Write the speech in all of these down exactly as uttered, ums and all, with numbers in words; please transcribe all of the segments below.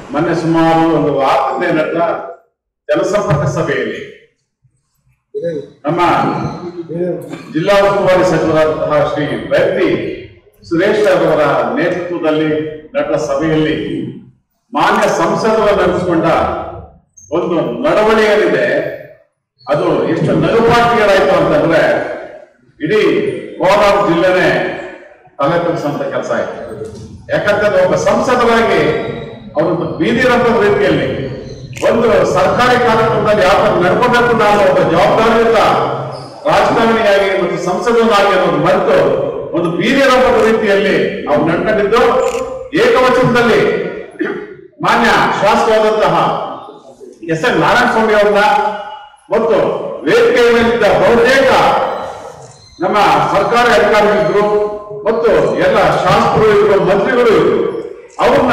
ಮೊನ್ನೆ ಸುಮಾರು ಒಂದು ವಾರದಿಂದ ನಡೆದ ಜನಸಂಪರ್ಕ ಸಭೆಯಲ್ಲಿ ನಮ್ಮ ಜಿಲ್ಲಾ ಉಸ್ತುವಾರಿ ಸಚಿವರಾದಂತಹ ಶ್ರೀ ಬೈರತಿ ಸುರೇಶ್ ಅವರ ನೇತೃತ್ವದಲ್ಲಿ ನಡೆದ ಸಭೆಯಲ್ಲಿ ಮಾನ್ಯ ಸಂಸದರು ನಡೆಸಿಕೊಂಡ ಒಂದು ನಡವಳಿಕೆಯಿದೆ. ಅದು ಎಷ್ಟು ನಗುಪಾಟಿಗಳಾಯ್ತು ಅಂತಂದ್ರೆ ಇಡೀ ಕೋಲಾರ ಜಿಲ್ಲೆನೇ ತಲೆ ತಗ್ಗಿಸುವಂತ ಕೆಲಸ ಆಯ್ತು. ಯಾಕಂತಂದ್ರೆ ಒಬ್ಬ ಸಂಸದರಾಗಿ ಅವರೊಂದು ಬೀದಿ ರಂಗದ ರೀತಿಯಲ್ಲಿ ಒಂದು ಸರ್ಕಾರಿ ಕಾರ್ಯಕ್ರಮದಲ್ಲಿ ಯಾವ ತರ ನಡ್ಕೋಬೇಕು ನಾನು ಒಬ್ಬ ಜವಾಬ್ದಾರಿಯುತ ರಾಜಕಾರಣಿಯಾಗಿ ಮತ್ತು ಸಂಸದನಾಗಿ ಅನ್ನೋದು ಮರೆತು ಒಂದು ಬೀದಿ ರಂಗದ ರೀತಿಯಲ್ಲಿ ಅವ್ರು ನಡ್ಕೊಂಡಿದ್ದು ಏಕವಚನದಲ್ಲಿ ಮಾನ್ಯ ಶಾಸಕರಾದಂತಹ ಎಸ್ ಎನ್ ನಾರಾಯಣ ಸ್ವಾಮಿ ಅವ್ರನ್ನ ಮತ್ತು ವೇದಿಕೆ ಮೇಲಿದ್ದ ಬಹುತೇಕ ನಮ್ಮ ಸರ್ಕಾರಿ ಅಧಿಕಾರಿಗಳಿದ್ರು ಮತ್ತು ಎಲ್ಲ ಶಾಸಕರು ಇದ್ರು, ಮಂತ್ರಿಗಳು ಇದ್ರು, ಅವ್ರನ್ನ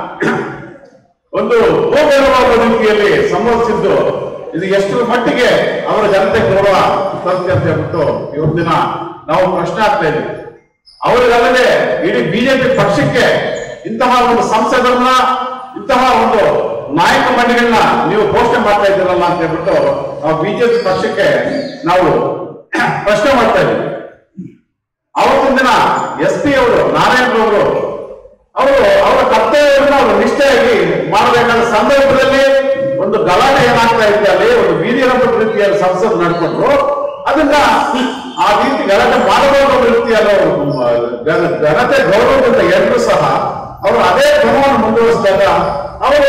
ಒಂದು ಭೂಗೌರವವಾದ ರೀತಿಯಲ್ಲಿ ಸಂಬೋಧಿಸಿದ್ದು ಇದು ಎಷ್ಟು ಮಟ್ಟಿಗೆ ಅವರ ಜನತೆ ಗೌರವ ತರುತ್ತೆ ಅಂತ ಹೇಳ್ಬಿಟ್ಟು ಇವತ್ತು ದಿನ ನಾವು ಪ್ರಶ್ನೆ ಆಗ್ತಾ ಇದ್ದೀವಿ. ಅವರಿಗಲ್ಲದೆ ಇಡೀ ಬಿಜೆಪಿ ಪಕ್ಷಕ್ಕೆ ಇಂತಹ ಒಂದು ಸಂಸದರನ್ನ ಇಂತಹ ಒಂದು ನಾಯಕ ಮಂಡಳಿಗಳನ್ನ ನೀವು ಘೋಷಣೆ ಮಾಡ್ತಾ ಇದ್ದೀರಲ್ಲ ಅಂತ ಹೇಳ್ಬಿಟ್ಟು ನಾವು ಬಿಜೆಪಿ ಪಕ್ಷಕ್ಕೆ ನಾವು ಪ್ರಶ್ನೆ ಮಾಡ್ತಾ ಇದ್ದೀವಿ. ಅವತ್ತಿನ ದಿನ ಎಸ್ ಪಿ ಅವರು ನಾರಾಯಣರವರು ಅವರು ಅವರ ಕರ್ತವ್ಯವನ್ನು ಅವರು ನಿಷ್ಠೆಯಾಗಿ ಮಾಡಬೇಕಾದ ಸಂದರ್ಭದಲ್ಲಿ ಒಂದು ಗಲಾಟೆ ಏನಾಗ್ತಾ ಇತ್ತು, ಅಲ್ಲಿ ಒಂದು ಬೀದಿ ರಂಗದ ರೀತಿಯಲ್ಲಿ ಸಂಸದರು ನಡ್ಕೊಂಡ್ರು. ಅದನ್ನ ಆ ರೀತಿ ಗಲಾಟೆ ಮಾಡಬಹುದು ರೀತಿಯಲ್ಲಿ ಜನತೆ ಗೌರವದಿಂದ ಎಲ್ಲರೂ ಸಹ ಅವರು ಅದೇ ಕ್ರಮವನ್ನು ಮುಂದುವರಿಸಿದಾಗ ಅವರು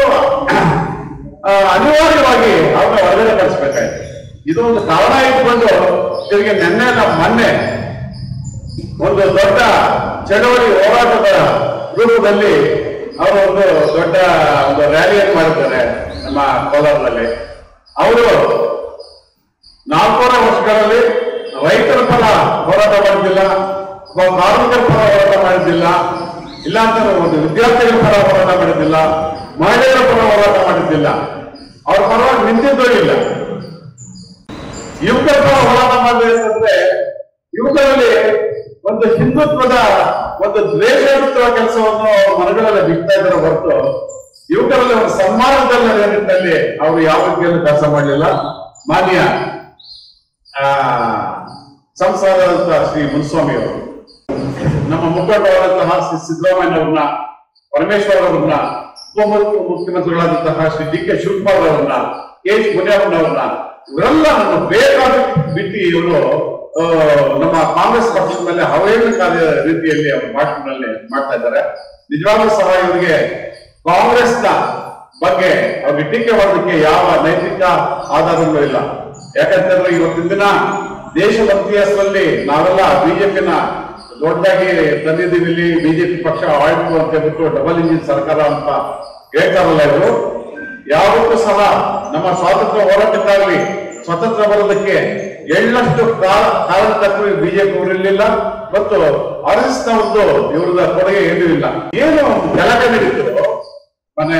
ಅನಿವಾರ್ಯವಾಗಿ ಅವ್ರನ್ನ ಹೊರಗಡೆ ಕಳಿಸ್ಬೇಕಾಯ್ತು. ಇದು ಒಂದು ಕಾರಣ ಇಟ್ಕೊಂಡು ತಿರುಗಿ ನಿನ್ನೆ ನಮ್ಮ ಮೊನ್ನೆ ಒಂದು ದೊಡ್ಡ ಚಳವಳಿ ಹೋರಾಟದ ರೂಪದಲ್ಲಿ ಅವರು ಒಂದು ದೊಡ್ಡ ಒಂದು ರ್ಯಾಲಿಯನ್ನು ಮಾಡಿದ್ದಾರೆ ನಮ್ಮ ಕೋಲಾರದಲ್ಲಿ. ಅವರು ನಾಲ್ಕೂವರೆ ವರ್ಷಗಳಲ್ಲಿ ರೈತರ ಪರ ಹೋರಾಟ ಮಾಡಿದ್ದಿಲ್ಲ, ಕಾರ್ಮಿಕರ ಪರ ಹೋರಾಟ ಮಾಡಿದ್ದಿಲ್ಲ, ಇಲ್ಲ ಅಂತ ಒಂದು ವಿದ್ಯಾರ್ಥಿಗಳ ಪರ ಹೋರಾಟ ಮಾಡಿದ್ದಿಲ್ಲ, ಮಹಿಳೆಯರ ಪರ ಹೋರಾಟ ಮಾಡಿದ್ದಿಲ್ಲ, ಅವ್ರ ಪರವಾಗಿ ನಿಂತಿದ್ದೂ ಇಲ್ಲ. ಯುವಕರ ಪರ ಹೋರಾಟ ಮಾಡಬೇಕಂದ್ರೆ ಯುವಕರಲ್ಲಿ ಒಂದು ಹಿಂದುತ್ವದ ಒಂದು ದ್ವೇಷಯುಕ್ತ ಕೆಲಸವನ್ನು ಅವ್ರ ಮನಗಳಲ್ಲಿ ಬಿಡ್ತಾ ಇದ್ದಾರೆ ಹೊರತು ಯುವಕರಲ್ಲಿ ಒಂದು ಸನ್ಮಾನದ ನಿಟ್ಟಿನಲ್ಲಿ ಅವರು ಯಾವ ರೀತಿಯಲ್ಲಿ ಕೆಲಸ ಮಾಡಲಿಲ್ಲ. ಮಾನ್ಯ ಆ ಸಂಸದರಾದಂತಹ ಶ್ರೀ ಮುನಿಸ್ವಾಮಿ ಅವರು, ನಮ್ಮ ಮುಖಂಡರಾದಂತಹ ಶ್ರೀ ಸಿದ್ದರಾಮಯ್ಯ ಅವ್ರನ್ನ, ಪರಮೇಶ್ವರ್ ಅವ್ರನ್ನ, ಉಪ ಮುಖ್ಯಮಂತ್ರಿಗಳಾದಂತಹ ಶ್ರೀ ಡಿ ಕೆ ಶಿವಕುಮಾರ್ ಅವ್ರನ್ನ, ಕೆ ಎಚ್ ಮುನಿಯಪ್ಪನವ್ರನ್ನ, ಇವರೆಲ್ಲ ನಮ್ಮ ಬೇಕಾದ ಬಿಟ್ಟು ಇವರು ನಮ್ಮ ಕಾಂಗ್ರೆಸ್ ಪಕ್ಷದ ಮೇಲೆ ಅವಹೇಳನಕಾರಿ ರೀತಿಯಲ್ಲಿ ಅವರು ಮಾತಿನಲ್ಲಿ ಮಾಡ್ತಾ ಇದ್ದಾರೆ. ನಿಜವಾಗ್ಲೂ ಸಹ ಇವರಿಗೆ ಕಾಂಗ್ರೆಸ್ನ ಬಗ್ಗೆ ಅವ್ರಿಗೆ ಟೀಕೆ ಮಾಡೋದಕ್ಕೆ ಯಾವ ನೈತಿಕ ಆಧಾರವೂ ಇಲ್ಲ. ಯಾಕಂತಂದ್ರೆ ಇವತ್ತಿನ ದಿನ ದೇಶದ ಇತಿಹಾಸದಲ್ಲಿ ನಾವೆಲ್ಲ ಬಿಜೆಪಿನ ದೊಡ್ಡದಾಗಿ ತಂದಿದ್ದೀವಿ. ಇಲ್ಲಿ ಬಿಜೆಪಿ ಪಕ್ಷ ಆಯ್ತು ಅಂತ ಹೇಳ್ಬಿಟ್ಟು ಡಬಲ್ ಇಂಜಿನ್ ಸರ್ಕಾರ ಅಂತ ಹೇಳ್ತಾರಲ್ಲ ಇವರು. ಯಾವತ್ತೂ ಸಹ ನಮ್ಮ ಸ್ವಾತಂತ್ರ್ಯ ಹೋರಾಟಕ್ಕಾಗಲಿ ಸ್ವತಂತ್ರ ಬರೋದಕ್ಕೆ ಎಳ್ಳಷ್ಟು ಕಾರಣಕರ್ತರು ಬಿಜೆಪಿ ಅವರಿರಲಿಲ್ಲ ಮತ್ತು ಆರ್ಎಸ್ನ ಒಂದು ಇವ್ರದ ಕೊಡುಗೆ ಏನೂ ಇಲ್ಲ. ಏನು ಗಲಾಟೆ ನಡೀತು ಮನೆ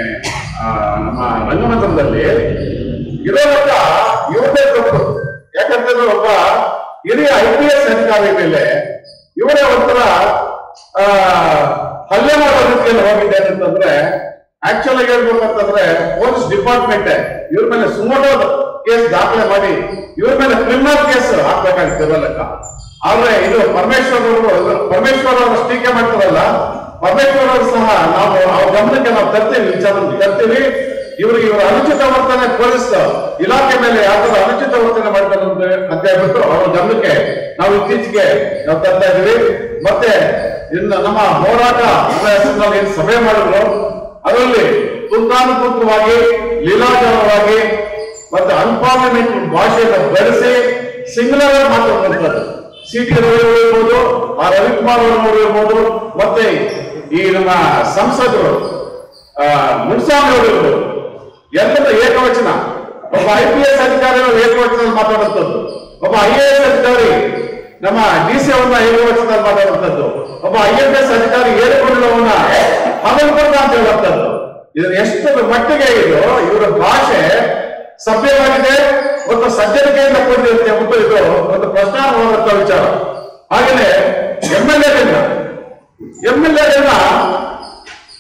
ನಮ್ಮ ರಂಗಮಂದಿರದಲ್ಲಿ ಇರೋದಕ್ಕ ಇವರೇ ತಪ್ಪು. ಯಾಕಂತಂದ್ರೆ ಒಬ್ಬ ಹಿರಿಯ ಐ ಪಿ ಎಸ್ ಅಧಿಕಾರಿ ಮೇಲೆ ಇವರೇ ಒಂಥರ ಆ ಹಲ್ಲೆ ಮಾಡೋ ರೀತಿಯಲ್ಲಿ ಹೋಗಿದ್ದೇನೆ ಅಂತಂದ್ರೆ ಆಕ್ಚುಲ್ ಆಗಿ ಹೇಳ್ಬೇಕಂತಂದ್ರೆ ಪೊಲೀಸ್ ಡಿಪಾರ್ಟ್ಮೆಂಟ್ ಇವ್ರ ಮೇಲೆ ಸುಮೋಟೋ ಕೇಸ್ ದಾಖಲೆ ಮಾಡಿ ಇವ್ರ ಮೇಲೆ ಕ್ರಿಮಿನಲ್ ಕೇಸ್ ಹಾಕ್ಬೇಕಾಗಿತ್ತು. ಆದ್ರೆ ಇದು ಪರಮೇಶ್ವರ್ ಅವರು ಪರಮೇಶ್ವರ್ ಅವರು ಟೀಕೆ ಮಾಡ್ತಾರಲ್ಲ, ಪರಮೇಶ್ವರ್ ಅವರು ಸಹ ನಾವು ಅವ್ರ ಗಮನಕ್ಕೆ ನಾವು ತರ್ತೀವಿ, ವಿಚಾರ ತರ್ತೀವಿ. ಇವ್ರಿಗೆ ಇವರ ಅನುಚಿತ ವರ್ತನೆ ಪೊಲೀಸ್ ಇಲಾಖೆ ಮೇಲೆ ಯಾವ ತರ ಅನುಚಿತ ವರ್ತನೆ ಮಾಡ್ತಾರೆ ಅಂತ ಹೇಳ್ಬಿಟ್ಟು ಅವ್ರ ಗಮನಕ್ಕೆ ನಾವು ಇತ್ತೀಚೆಗೆ ನಾವು ತರ್ತಾ ಇದೀವಿ. ಮತ್ತೆ ಇನ್ನು ನಮ್ಮ ಹೋರಾಟ ಏನ್ ಸಭೆ ಮಾಡಿದ್ರು ಅದರಲ್ಲಿ ತುರ್ತಾನುಕೂಲವಾಗಿ ಲೀಲಾಜಾಲವಾಗಿ ಮತ್ತೆ ಅನ್ಪಾರ್ಲಿಮೆಂಟ್ ಭಾಷೆಯನ್ನು ಬೆಳೆಸಿ ಸಿಂಗ್ಲರ್ ಆಗಿ ಮಾತಾಡುವಂಥದ್ದು ಸಿ ಟಿ ರವಿ ಇರ್ಬೋದು, ಆ ರವಿಕುಮಾರ್ ಅವರು ಇರ್ಬೋದು, ಮತ್ತೆ ಈ ನಮ್ಮ ಸಂಸದರು ಮುನ್ಸ್ವಾಮಿ ಅವರು ಇರ್ಬೋದು, ಎಲ್ಲರೂ ಏಕವಚನ. ಒಬ್ಬ ಐ ಪಿ ಎಸ್ ಅಧಿಕಾರಿ ಏಕವಚನದಲ್ಲಿ ಮಾತಾಡುವಂಥದ್ದು, ಒಬ್ಬ ಐ ಎ ಎಸ್ ಅಧಿಕಾರಿ ನಮ್ಮ ಡಿ ಸಿ ಅವನ್ನ ಏಕವಚನದಲ್ಲಿ ಮಾತಾಡುವಂಥದ್ದು, ಒಬ್ಬ ಐ ಎಫ್ ಎಸ್ ಅಧಿಕಾರಿ ಏರಿಕೊಳ್ಳುವವನ್ನ ಹಗಲ್ಪಡ್ತ ಅಂತ ಹೇಳುವಂಥದ್ದು. ಇದನ್ನ ಎಷ್ಟು ಮಟ್ಟಿಗೆ ಇದು ಇವರ ಭಾಷೆ ಸಭ್ಯವಾಗಿದೆ ಮತ್ತು ಸಜ್ಜನಿಕೆಯಿಂದ ಕೂಡಿರುತ್ತೆ ಎಂಬುದು ಇದು ಒಂದು ಪ್ರಶ್ನಾರ್ಹವಾದಂತಹ ವಿಚಾರ. ಹಾಗೆಯೇ M L A M L A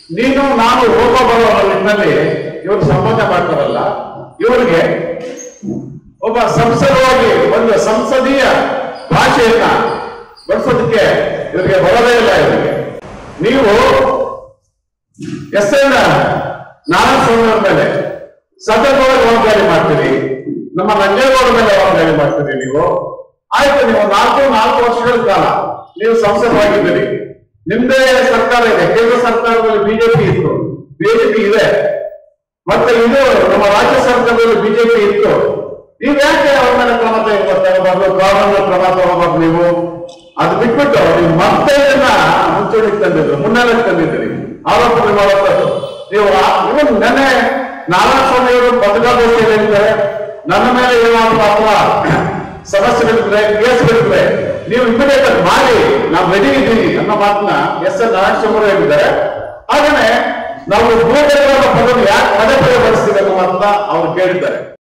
ನೀನು ನಾನು ಹೋಗ ಬರುವ ನಿಟ್ಟಿನಲ್ಲಿ ಇವರು ಸಂಬೋಧನೆ ಮಾಡ್ತಾರಲ್ಲ, ಇವರಿಗೆ ಒಬ್ಬ ಸಂಸದವಾಗಿ ಒಂದು ಸಂಸದೀಯ ಭಾಷೆಯನ್ನ ಬಳಸೋದಕ್ಕೆ ಇವರಿಗೆ ಬರೋದೇ ಇಲ್ಲ. ಇವರಿಗೆ ನೀವು ಎಸ್ ಎನ್ ನಾರಾಯಣಸ್ವಾಮಿ ಅವ್ರ ಮೇಲೆ ಸತತವಾಗಿ ಜವಾಬ್ದಾರಿ ಮಾಡ್ತೀರಿ, ನಮ್ಮ ನಂಜೇಗೌಡ ಮೇಲೆ ಜವಾಬ್ದಾರಿ ಮಾಡ್ತೀರಿ. ನೀವು ಆಯ್ತು, ನೀವು ನಾಲ್ಕು ನಾಲ್ಕು ವರ್ಷಗಳ ಕಾಲ ನೀವು ಸಂಸದವಾಗಿದ್ದೀರಿ, ನಿಮ್ದೇ ಸರ್ಕಾರ ಇದೆ, ಕೇಂದ್ರ ಸರ್ಕಾರದಲ್ಲಿ ಬಿಜೆಪಿ ಇತ್ತು, ಬಿಜೆಪಿ ಇದೆ, ಮತ್ತೆ ಇದು ನಮ್ಮ ರಾಜ್ಯ ಸರ್ಕಾರದಲ್ಲಿ ಬಿಜೆಪಿ ಇತ್ತು. ನೀವು ಯಾಕೆ ಅವ್ರ ಮೇಲೆ ಕ್ರಮ ತಗೋಬಾರ್ದು, ಕಾನೂನು ಕ್ರಮ ತಗೋಬಾರ್ದು? ನೀವು ಅದು ಬಿಟ್ಬಿಟ್ಟು ನೀವು ಮತ್ತೆ ಇದನ್ನ ಮುಂಚೂಣಿಗೆ ತಂದಿದ್ರು, ಮುನ್ನೆಲೆಗೆ ತಂದಿದ್ದೀರಿ, ಆರೋಪಗಳು ಮಾಡುವಂಥದ್ದು. ನೀವು ಇವನ್ ನೆನ್ನೆ ನಾರಾಯಣಸ್ವಾಮಿ ಅವರು ಪತ್ರಿಕಾಗೋಷ್ಠಿಯಲ್ಲಿ ಹೇಳಿದ್ದಾರೆ, ನನ್ನ ಮೇಲೆ ಏನಾದ್ರು ಅಥವಾ ಸಮಸ್ಯೆಗಳಿದ್ರೆ, ಕೇಸ್ಗಳಿದ್ರೆ ನೀವು ಇಮಿಡಿಯೇಟ್ ಆಗಿ ಮಾಡಿ, ನಾವು ರೆಡಿ ಇದ್ದೀವಿ ಅನ್ನೋ ಮಾತನ್ನ ಎಸ್ ಎನ್ ನಾರಾಯಣಸ್ವಾಮಿ ಅವರು ಹೇಳಿದ್ದಾರೆ. ಹಾಗೇನೆ ನಾವು ಭೂಮಿಗಳ ಪದವನ್ನು ಯಾಕೆ ಪದೇ ಪದೇ ಬಳಸ್ತೀವಿ ಅನ್ನೋ ಮಾತನ್ನ ಅವ್ರು ಕೇಳಿದ್ದಾರೆ.